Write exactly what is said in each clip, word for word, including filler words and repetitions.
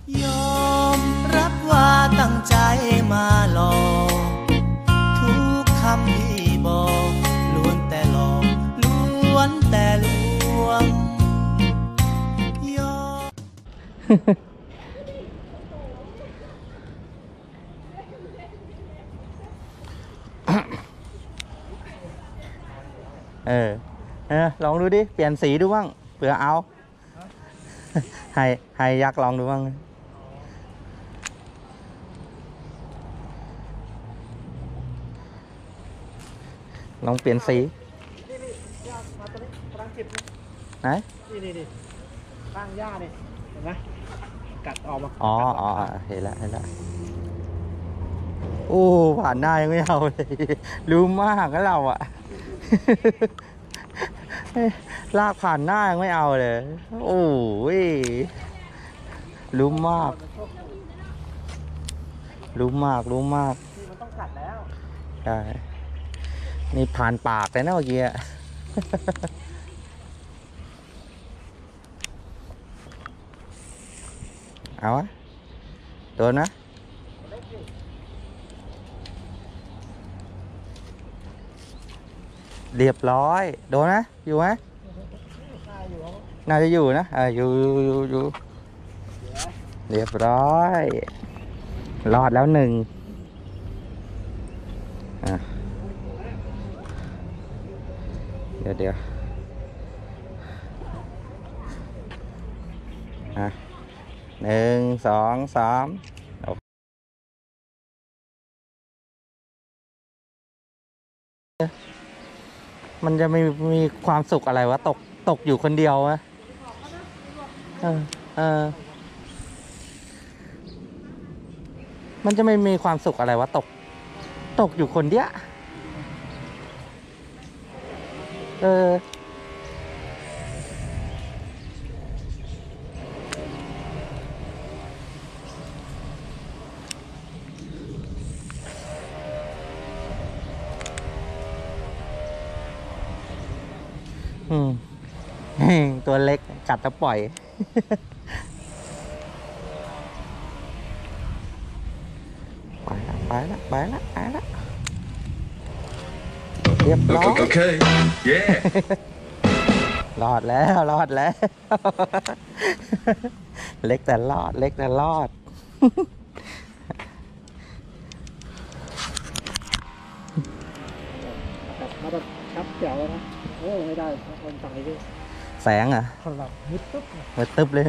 ยอมรับว่าตั้งใจมาหลอกทุกคำที่บอกล้วนแต่หลอกล้วนแต่ลวงยอมเออเออลองดูดิเปลี่ยนสีดูบ้างเผื่อเอาให้ให้ยักษ์ลองดูบ้างลองเปลี่ยนสีนี่นี่ย่ามาตัวนี้กำลังจิบนี่ไหนนี่นี่นี่ข้างหญ้านี่เห็นไหมกัดออกมาอ๋ออ๋อเห็นแล้วเห็นแล้วโอ้ผ่านหน้ายังไม่เอาเลยรู้มากก็เราอะลากผ่านหน้ายังไม่เอาเลยโอ้ยรู้มากรู้มากรู้มากนี่มันต้องกัดแล้วใช่นี่ผ่านปากเลยนะเมื่อกี้เอาวะโดนนะเรียบร้อยโดนนะอยู่ไหมน่าจะอยู่นะอ่าอยู่อยู่อยู่เรียบร้อยรอดแล้วหนึ่งอ่ะเดี๋ยวเดี๋ยวอ่ะหนึ่งสองสามมันจะไม่มีความสุขอะไรวะตกตกอยู่คนเดียววะเออเออมันจะไม่มีความสุขอะไรวะตกตกอยู่คนเดียวเอออืมตัวเล็กกัดแล้วปล่อยไปละไปละไปละเรียบร้อยโอเคเย้รอดแล้วรอดแล้วเล็กแต่รอดเล็กแต่รอดมาแบบชับเจ๋วนะโอ้ไม่ได้คนสั่งเลยแสงอ่ะคนหลับมืดตึ๊บมืดตึ๊บเลย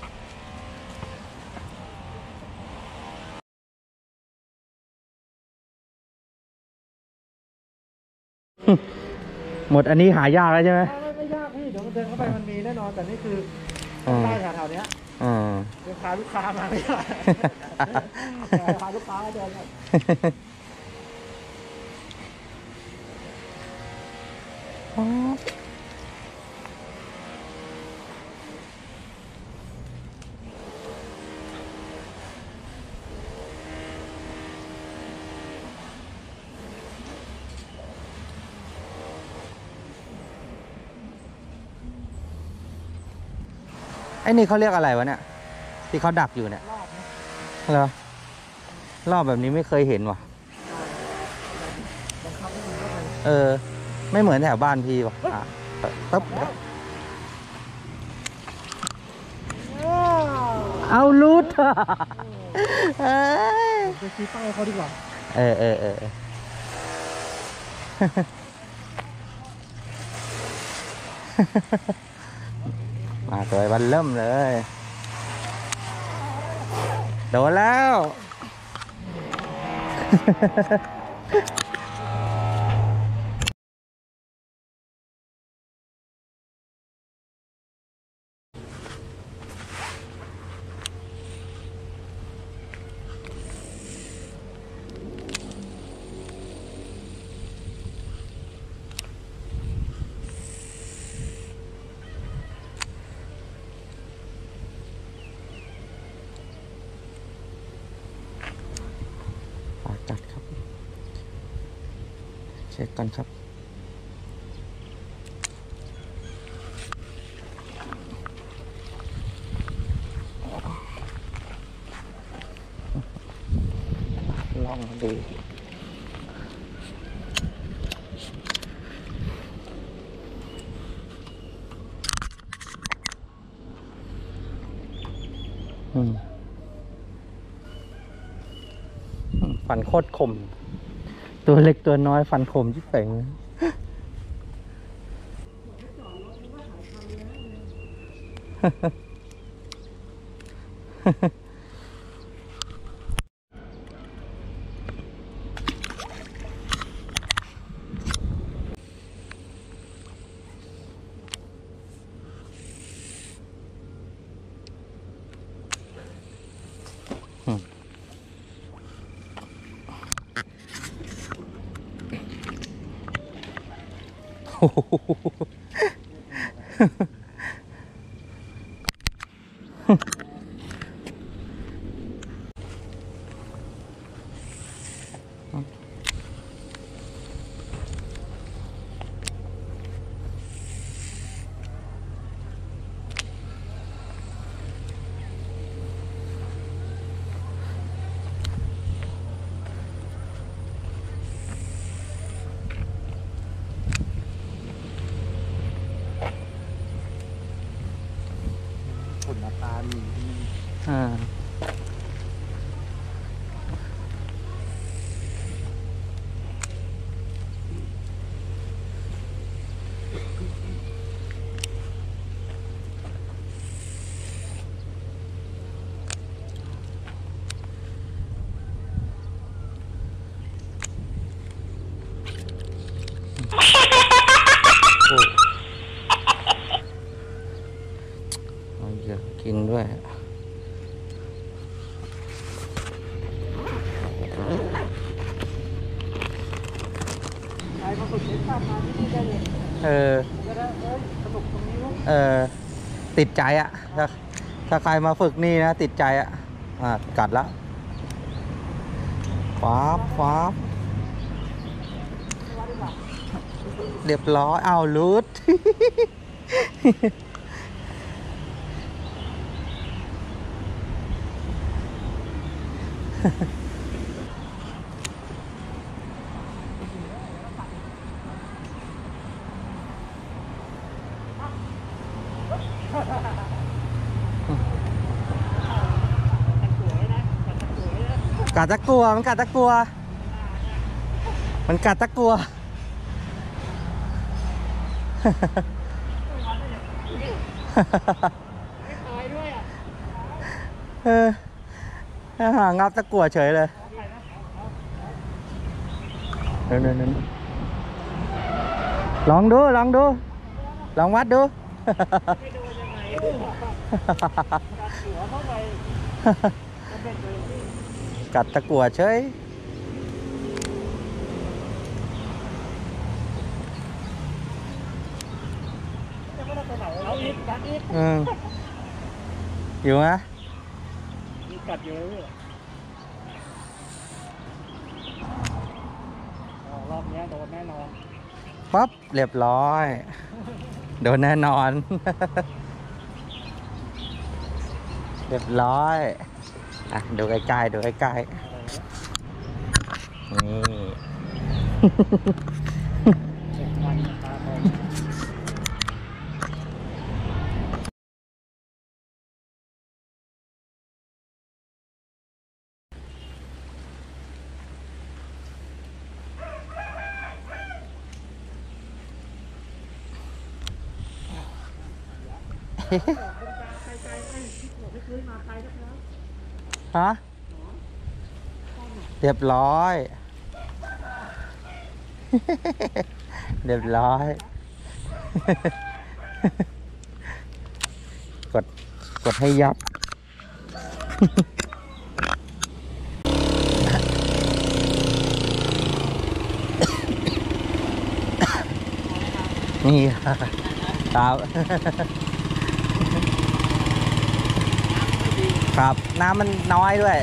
หมดอันนี้หายากแล้วใช่ไหมไม่ไม่ยากพี่เดี๋ยวมันเดินเข้าไปมันมีแน่นอนแต่นี่คือได้แถวๆนี้เดี๋ยวพาลูกค้ามาไม่ได้พาลูกค้าเดินไอ้นี่เขาเรียกอะไรวะเนี่ยที่เขาดักอยู่เนี่ยเหรอรอบแบบนี้ไม่เคยเห็นว่ะเออไม่เหมือนแถวบ้านพี่ว่ะตึ๊บเอาลูดไปชี้เป้าเขาดีกว่าเออเออเออมาตัววันเริ่มเลยโดนแล้วจัดครับเช็คกันครับองดูฟันโคตรคมตัวเล็กตัวน้อยฟันคมที่เป่งผลมาตามีอ่ากินด้วยเออเออติดใจอ่ะถ้าถ้าใครมาฝึกนี่นะติดใจอ่ะอ่ะกัดแล้วฟ้าฟ้าเรียบร้อยอ้าวรูด กัดตะกัวมันกัดตะกัวมันกัดตะกัวเออหางับตะกัวเฉยเลยเดินเดินลองดูลองดูลองวัดดูกัดตะกั่วเฉยอืมอยู่ไหมมีกัดอยู่เลยรอบนี้โดนแน่นอนปั๊บเรียบร้อยโดนแน่นอนเรียบร้อยอ่ะดูใกล้ๆดูใกล้ๆนี่ฮะเรียบร้อยเรียบร้อยกดกดให้ยับนี่ครับครับน้ำมันน้อยด้วย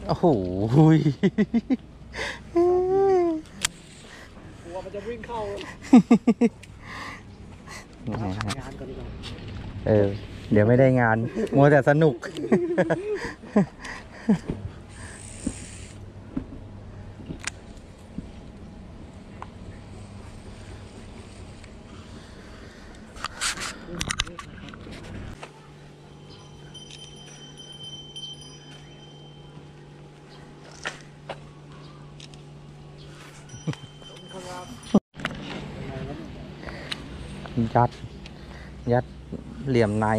โอ้โหกลัวมันจะวิ่งเข้าเลยงานก่อนดีกว่าเออเดี๋ยวไม่ได้งานมัวแต่สนุกยัดยัดเหลี่ยมใน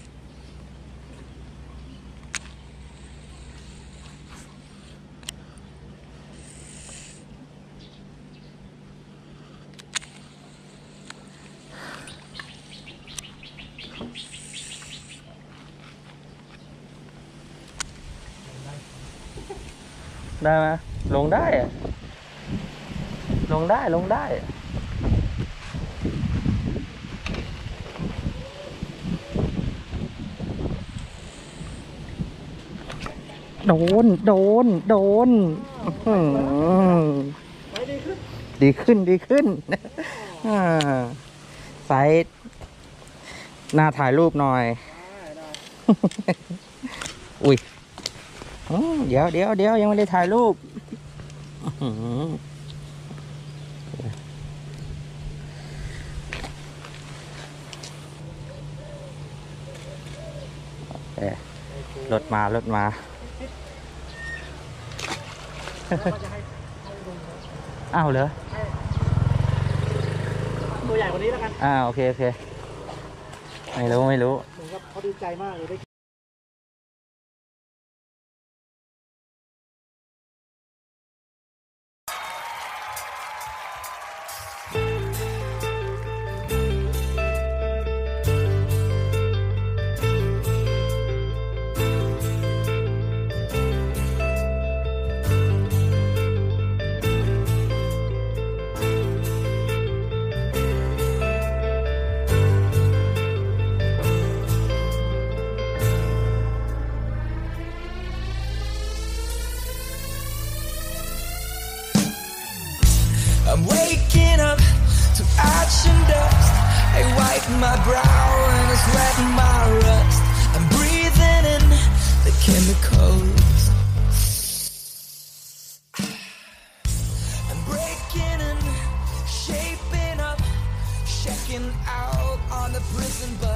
ได้ไหมลงได้ลงได้ลงได้โดนโดนโดนดีขึ้นดีขึ้นไซส์หน้าถ่ายรูปหน่อยอุ้ยเดี๋ยวเดี๋ยวเดี๋ยวยังไม่ได้ถ่ายรูปรถมารถมาอ้าวเหรอตัวใหญ่กว่านี้แล้วกันอ้าวโอเคโอเคไม่รู้ไม่รู้เหมือนกับเขาดีใจมากเลยได้ I'm waking up to ash and dust. I wipe my brow and I sweat my rust. I'm breathing in the chemicals. I'm breaking and shaping up, checking out on the prison bus.